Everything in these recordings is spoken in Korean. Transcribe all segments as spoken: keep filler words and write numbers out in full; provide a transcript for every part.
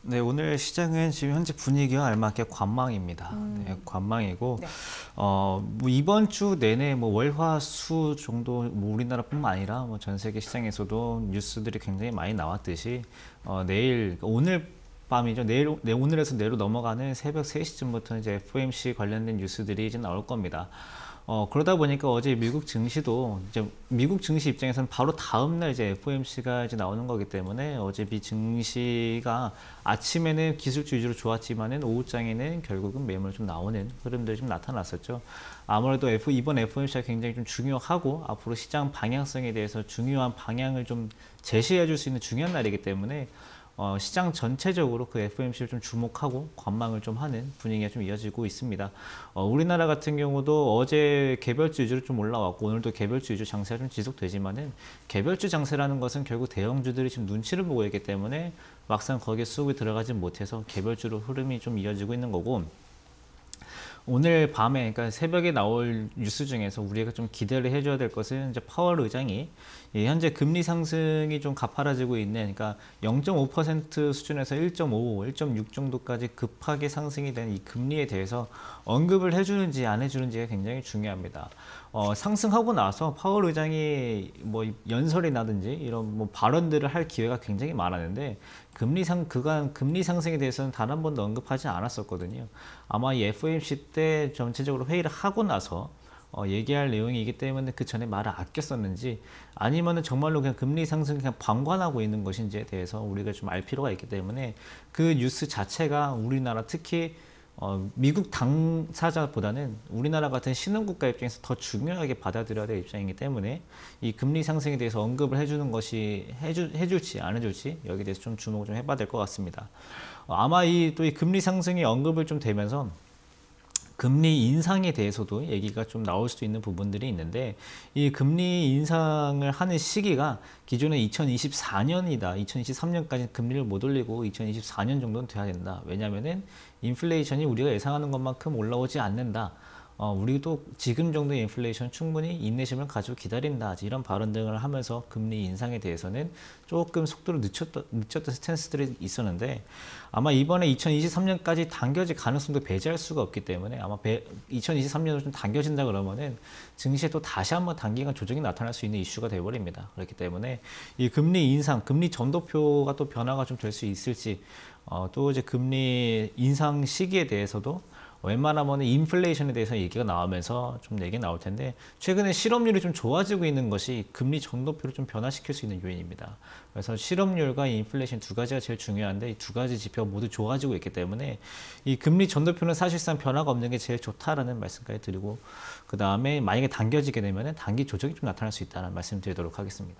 네, 오늘 시장은 지금 현재 분위기와 알맞게 관망입니다. 음. 네, 관망이고, 네. 어, 뭐 이번 주 내내 뭐 월화수 정도 뭐 우리나라뿐만 아니라 뭐 전 세계 시장에서도 뉴스들이 굉장히 많이 나왔듯이, 어, 내일, 오늘 밤이죠. 내일, 내, 오늘에서 내일로 넘어가는 새벽 세 시쯤부터 이제 에프오엠씨 관련된 뉴스들이 이제 나올 겁니다. 어, 그러다 보니까 어제 미국 증시도 이제 미국 증시 입장에서는 바로 다음날 이제 에프오엠씨가 이제 나오는 거기 때문에 어제 미 증시가 아침에는 기술주 위주로 좋았지만은 오후장에는 결국은 매물 좀 나오는 흐름들이 좀 나타났었죠. 아무래도 F, 이번 에프오엠씨가 굉장히 좀 중요하고 앞으로 시장 방향성에 대해서 중요한 방향을 좀 제시해 줄 수 있는 중요한 날이기 때문에 어, 시장 전체적으로 그 에프오엠씨를 좀 주목하고 관망을 좀 하는 분위기가 좀 이어지고 있습니다. 어, 우리나라 같은 경우도 어제 개별주 위주로 좀 올라왔고 오늘도 개별주 위주 장세가 좀 지속되지만은 개별주 장세라는 것은 결국 대형주들이 지금 눈치를 보고 있기 때문에 막상 거기에 수급이 들어가지 못해서 개별주로 흐름이 좀 이어지고 있는 거고, 오늘 밤에, 그러니까 새벽에 나올 뉴스 중에서 우리가 좀 기대를 해줘야 될 것은 이제 파월 의장이 예, 현재 금리 상승이 좀 가파라지고 있는, 그러니까 영 점 오 퍼센트 수준에서 일 점 오, 일 점 육 정도까지 급하게 상승이 된 이 금리에 대해서 언급을 해주는지 안 해주는지가 굉장히 중요합니다. 어, 상승하고 나서 파월 의장이 뭐 연설이라든지 이런 뭐 발언들을 할 기회가 굉장히 많았는데 금리 상 그간 금리 상승에 대해서는 단 한 번도 언급하지 않았었거든요. 아마 이 에프오엠씨 때 전체적으로 회의를 하고 나서 어, 얘기할 내용이기 때문에 그 전에 말을 아꼈었는지, 아니면은 정말로 그냥 금리 상승 그냥 방관하고 있는 것인지에 대해서 우리가 좀 알 필요가 있기 때문에 그 뉴스 자체가 우리나라 특히 어, 미국 당사자보다는 우리나라 같은 신흥국가 입장에서 더 중요하게 받아들여야 될 입장이기 때문에 이 금리 상승에 대해서 언급을 해주는 것이 해주, 해줄지 안 해줄지 여기에 대해서 좀 주목을 좀 해봐야 될 것 같습니다. 어, 아마 이 또 이 금리 상승이 언급을 좀 되면서 금리 인상에 대해서도 얘기가 좀 나올 수도 있는 부분들이 있는데, 이 금리 인상을 하는 시기가 기존에 이천이십사 년이다. 이천이십삼 년까지 금리를 못 올리고 이천이십사 년 정도는 돼야 된다. 왜냐면은 인플레이션이 우리가 예상하는 것만큼 올라오지 않는다. 어, 우리도 지금 정도의 인플레이션 충분히 인내심을 가지고 기다린다. 이런 발언 등을 하면서 금리 인상에 대해서는 조금 속도를 늦췄던, 늦췄던 스탠스들이 있었는데, 아마 이번에 이천이십삼 년까지 당겨질 가능성도 배제할 수가 없기 때문에 아마 배, 이천이십삼 년으로 좀 당겨진다 그러면은 증시에 또 다시 한번 단기간 조정이 나타날 수 있는 이슈가 되어버립니다. 그렇기 때문에 이 금리 인상, 금리 전도표가 또 변화가 좀 될 수 있을지, 어, 또 이제 금리 인상 시기에 대해서도 웬만하면 인플레이션에 대해서 얘기가 나오면서 좀 얘기가 나올 텐데, 최근에 실업률이 좀 좋아지고 있는 것이 금리 전도표를 좀 변화시킬 수 있는 요인입니다. 그래서 실업률과 인플레이션 두 가지가 제일 중요한데 이 두 가지 지표가 모두 좋아지고 있기 때문에 이 금리 전도표는 사실상 변화가 없는 게 제일 좋다라는 말씀까지 드리고, 그 다음에 만약에 당겨지게 되면 단기 조정이 좀 나타날 수 있다는 말씀 드리도록 하겠습니다.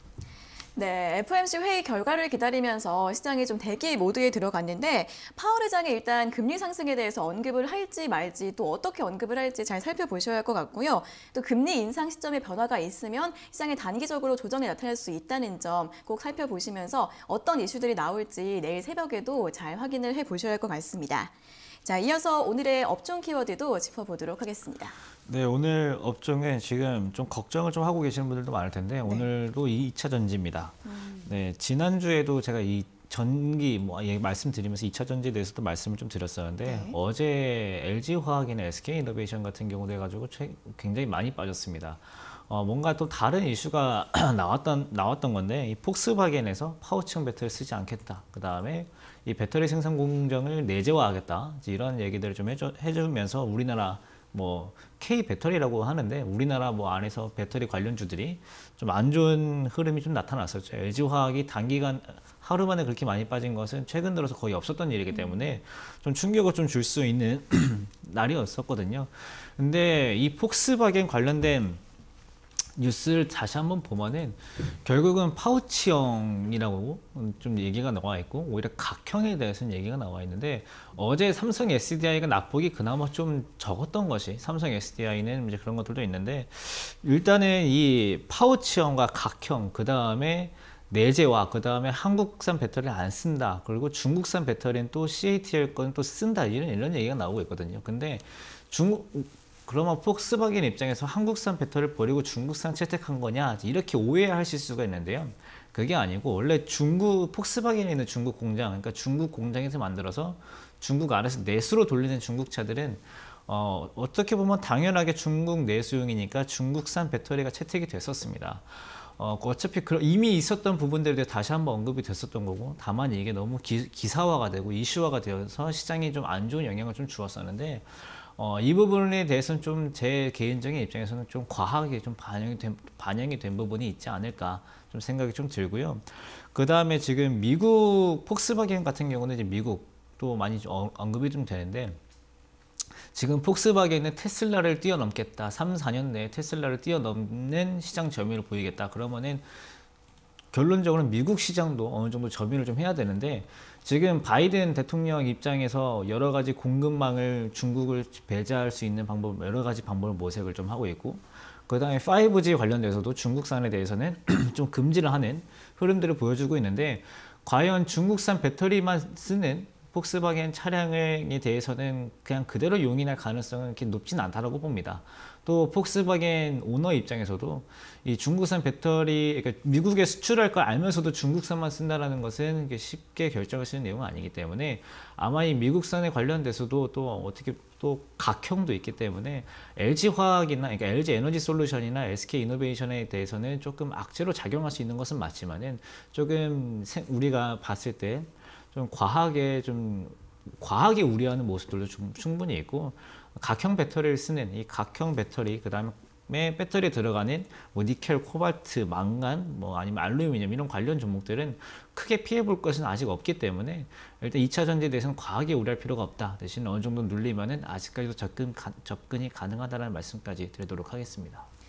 네, 에프오엠씨 회의 결과를 기다리면서 시장이 좀 대기 모드에 들어갔는데, 파월 의장이 일단 금리 상승에 대해서 언급을 할지 말지, 또 어떻게 언급을 할지 잘 살펴보셔야 할 것 같고요. 또 금리 인상 시점에 변화가 있으면 시장에 단기적으로 조정이 나타날 수 있다는 점 꼭 살펴보시면서 어떤 이슈들이 나올지 내일 새벽에도 잘 확인을 해보셔야 할 것 같습니다. 자, 이어서 오늘의 업종 키워드도 짚어보도록 하겠습니다. 네, 오늘 업종에 지금 좀 걱정을 좀 하고 계시는 분들도 많을 텐데, 네. 오늘도 이 차 전지입니다. 음. 네, 지난주에도 제가 이 전기 뭐 예, 말씀드리면서 이 차 전지에 대해서도 말씀을 좀 드렸었는데, 네. 어제 엘지화학이나 에스케이이노베이션 같은 경우도 해가지고 굉장히 많이 빠졌습니다. 어, 뭔가 또 다른 이슈가 나왔던, 나왔던 건데, 이 폭스바겐에서 파워층 배터리를 쓰지 않겠다. 그 다음에 이 배터리 생산 공정을 내재화하겠다. 이런 얘기들을 좀 해주, 해주면서 우리나라 뭐 K 배터리라고 하는데 우리나라 뭐 안에서 배터리 관련주들이 좀 안 좋은 흐름이 좀 나타났었죠. 엘지화학이 단기간 하루 만에 그렇게 많이 빠진 것은 최근 들어서 거의 없었던 일이기 때문에 좀 충격을 좀 줄 수 있는 날이었었거든요. 근데 이 폭스바겐 관련된 뉴스를 다시 한번 보면은 결국은 파우치형이라고 좀 얘기가 나와 있고, 오히려 각형에 대해서는 얘기가 나와 있는데, 어제 삼성 에스디아이가 낙폭이 그나마 좀 적었던 것이, 삼성 에스디아이는 이제 그런 것들도 있는데, 일단은 이 파우치형과 각형, 그 다음에 내재화, 그 다음에 한국산 배터리를 안 쓴다, 그리고 중국산 배터리는 또 씨에이티엘 거는 또 쓴다, 이런 이런 얘기가 나오고 있거든요. 근데 중국 그러면 폭스바겐 입장에서 한국산 배터리를 버리고 중국산 채택한 거냐, 이렇게 오해하실 수가 있는데요. 그게 아니고 원래 중국 폭스바겐에 있는 중국 공장, 그러니까 중국 공장에서 만들어서 중국 안에서 내수로 돌리는 중국 차들은 어, 어떻게 보면 당연하게 중국 내수용이니까 중국산 배터리가 채택이 됐었습니다. 어, 어차피 이미 있었던 부분들에 다시 한번 언급이 됐었던 거고, 다만 이게 너무 기, 기사화가 되고 이슈화가 되어서 시장에 좀 안 좋은 영향을 좀 주었었는데, 어, 이 부분에 대해서는 좀 제 개인적인 입장에서는 좀 과하게 좀 반영이 된, 반영이 된 부분이 있지 않을까 좀 생각이 좀 들고요. 그 다음에 지금 미국 폭스바겐 같은 경우는 이제 미국도 많이 어, 언급이 좀 되는데, 지금 폭스바겐은 테슬라를 뛰어넘겠다. 삼, 사 년 내에 테슬라를 뛰어넘는 시장 점유율을 보이겠다. 그러면은 결론적으로 미국 시장도 어느 정도 점유를 좀 해야 되는데, 지금 바이든 대통령 입장에서 여러 가지 공급망을 중국을 배제할 수 있는 방법, 여러 가지 방법을 모색을 좀 하고 있고, 그 다음에 파이브지 관련돼서도 중국산에 대해서는 좀 금지를 하는 흐름들을 보여주고 있는데, 과연 중국산 배터리만 쓰는 폭스바겐 차량에 대해서는 그냥 그대로 용인할 가능성은 이렇게 높진 않다고 봅니다. 또 폭스바겐 오너 입장에서도 이 중국산 배터리, 그러니까 미국에 수출할 걸 알면서도 중국산만 쓴다는 것은 쉽게 결정할 수 있는 내용은 아니기 때문에, 아마 이 미국산에 관련돼서도 또 어떻게 또 각형도 있기 때문에 엘지화학이나, 그러니까 엘지에너지솔루션이나 에스케이이노베이션에 대해서는 조금 악재로 작용할 수 있는 것은 맞지만은, 조금 우리가 봤을 때 좀 과하게 좀 과하게 우려하는 모습들도 좀 충분히 있고, 각형 배터리를 쓰는 이 각형 배터리, 그 다음에 배터리에 들어가는 뭐 니켈, 코발트, 망간, 뭐 아니면 알루미늄 이런 관련 종목들은 크게 피해 볼 것은 아직 없기 때문에, 일단 이 차 전지에 대해서는 과하게 우려할 필요가 없다. 대신 어느 정도 눌리면은 아직까지도 접근, 접근이 가능하다는 말씀까지 드리도록 하겠습니다.